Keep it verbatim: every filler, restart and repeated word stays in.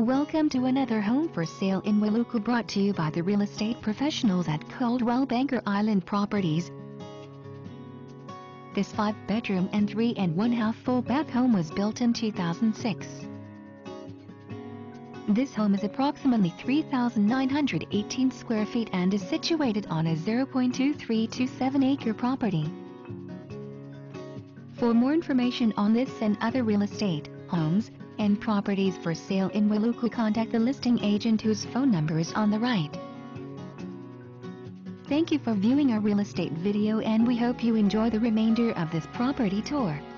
Welcome to another home for sale in Wailuku, brought to you by the real estate professionals at Coldwell Banker Island Properties. This five-bedroom and three and one-half full bath home was built in two thousand six. This home is approximately three thousand nine hundred eighteen square feet and is situated on a zero point two three two seven acre property. For more information on this and other real estate, homes, and properties for sale in Wailuku, contact the listing agent whose phone number is on the right. Thank you for viewing our real estate video, and we hope you enjoy the remainder of this property tour.